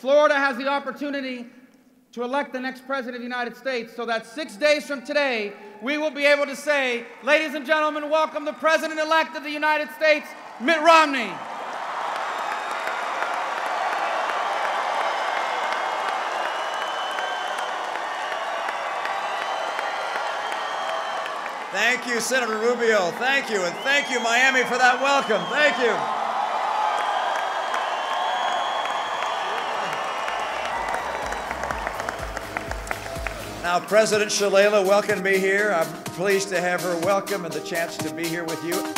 Florida has the opportunity to elect the next president of the United States, so that 6 days from today, we will be able to say, ladies and gentlemen, welcome the President-elect of the United States, Mitt Romney. Thank you, Senator Rubio. Thank you, and thank you, Miami, for that welcome. Thank you. Now, President Shalala welcomed me here. I'm pleased to have her welcome and the chance to be here with you.